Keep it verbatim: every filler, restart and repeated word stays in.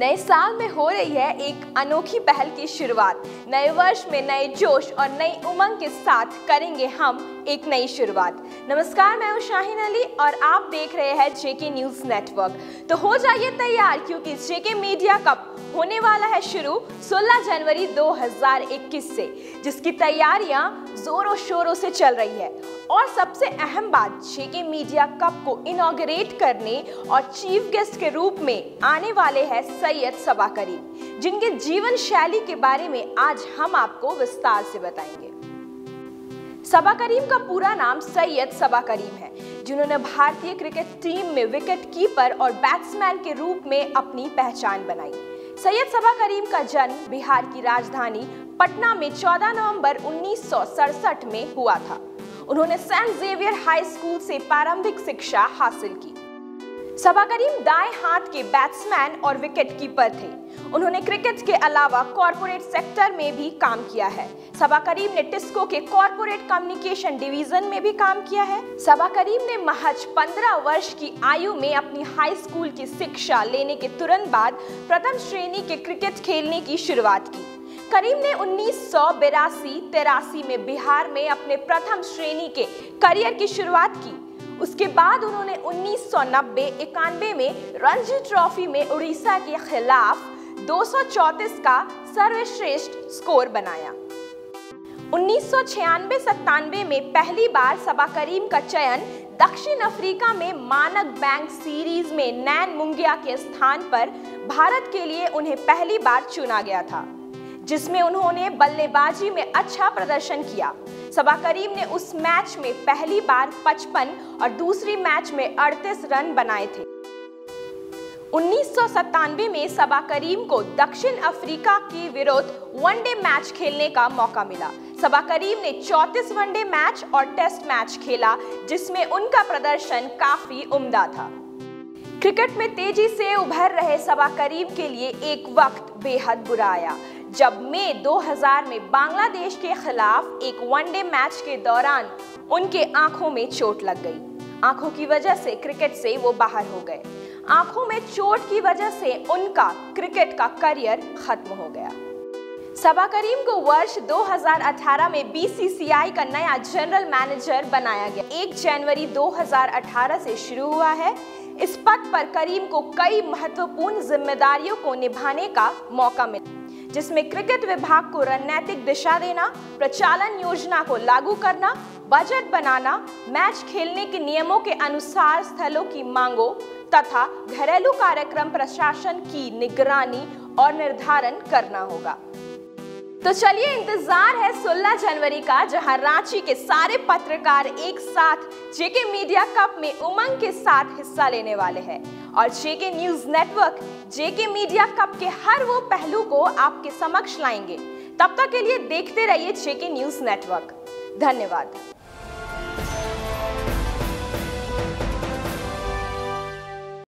नए साल में हो रही है एक अनोखी पहल की शुरुआत। नए वर्ष में नए जोश और नई उमंग के साथ करेंगे हम एक नई शुरुआत। नमस्कार, मैं हूं शाहीन अली और आप देख रहे हैं जेके न्यूज नेटवर्क। तो हो जाइए तैयार, क्योंकि जेके मीडिया कप होने वाला है शुरू सोलह जनवरी दो हज़ार इक्कीस से, जिसकी तैयारियां जोरों शोरों से चल रही है। और सबसे अहम बात, जेके मीडिया कप को इनॉग्रेट करने और चीफ गेस्ट के रूप में आने वाले हैं सैयद सबा करीम, जिनके जीवन शैली के बारे में आज हम आपको विस्तार से बताएंगे। सबा करीम का पूरा नाम सैयद सबा करीम है, जिन्होंने भारतीय क्रिकेट टीम में विकेट कीपर और बैट्समैन के रूप में अपनी पहचान बनाई। सैयद सबा करीम का जन्म बिहार की राजधानी पटना में चौदह नवंबर उन्नीस सौ सड़सठ में हुआ था। उन्होंने सेंट जेवियर हाई स्कूल से प्रारंभिक शिक्षा हासिल की। सबा करीम दाएं हाथ के बैट्समैन और विकेट कीपर थे। उन्होंने क्रिकेट के अलावा कॉर्पोरेट सेक्टर में भी काम किया है। सबा करीम ने टिस्को के कॉर्पोरेट कम्युनिकेशन डिवीजन में भी काम किया है। सबा करीम ने महज पंद्रह वर्ष की आयु में अपनी हाई स्कूल की शिक्षा लेने के तुरंत बाद प्रथम श्रेणी के क्रिकेट खेलने की शुरुआत की। करीम ने उन्नीस सौ बिरासी तिरासी में बिहार में अपने प्रथम श्रेणी के करियर की शुरुआत की। उसके बाद उन्होंने उन्नीस सौ नब्बे इक्यानवे में रणजी ट्रॉफी में उड़ीसा के खिलाफ दो सौ चौंतीस का सर्वश्रेष्ठ स्कोर बनाया। उन्नीस सौ छियानवे सत्तानवे में पहली बार सबा करीम का चयन दक्षिण अफ्रीका में मानक बैंक सीरीज में नैन मुंगिया के स्थान पर भारत के लिए उन्हें पहली बार चुना गया था, जिसमें उन्होंने बल्लेबाजी में अच्छा प्रदर्शन किया। सबा करीम ने उस मैच में पहली बार पचपन और दूसरी मैच में अड़तीस रन बनाए थे। उन्नीस सौ सत्तानवे में सबा करीम को दक्षिण अफ्रीका के विरुद्ध वनडे मैच खेलने का मौका मिला। सबा करीम ने चौंतीस वनडे मैच और टेस्ट मैच खेला, जिसमें उनका प्रदर्शन काफी उम्दा था। क्रिकेट में तेजी से उभर रहे सबा करीम के लिए एक वक्त बेहद बुरा आया, जब मई दो हज़ार में बांग्लादेश के खिलाफ एक वनडे मैच के दौरान उनके आंखों में चोट लग गई। आंखों की वजह से क्रिकेट से वो बाहर हो गए। आंखों में चोट की वजह से उनका क्रिकेट का करियर खत्म हो गया। सबा करीम को वर्ष दो हज़ार अठारह में बी सी सी आई का नया जनरल मैनेजर बनाया गया। एक जनवरी दो हज़ार अठारह से शुरू हुआ है। इस पद पर करीम को कई महत्वपूर्ण जिम्मेदारियों को निभाने का मौका मिला, जिसमें क्रिकेट विभाग को रणनीतिक दिशा देना, प्रचालन योजना को लागू करना, बजट बनाना, मैच खेलने के नियमों के अनुसार स्थलों की मांगों तथा घरेलू कार्यक्रम प्रशासन की निगरानी और निर्धारण करना होगा। तो चलिए, इंतजार है सोलह जनवरी का, जहां रांची के सारे पत्रकार एक साथ जेके मीडिया कप में उमंग के साथ हिस्सा लेने वाले हैं और JK news network JK media cup के हर वो पहलू को आपके समक्ष लाएंगे। तब तक के लिए देखते रहिए जेके न्यूज नेटवर्क। धन्यवाद।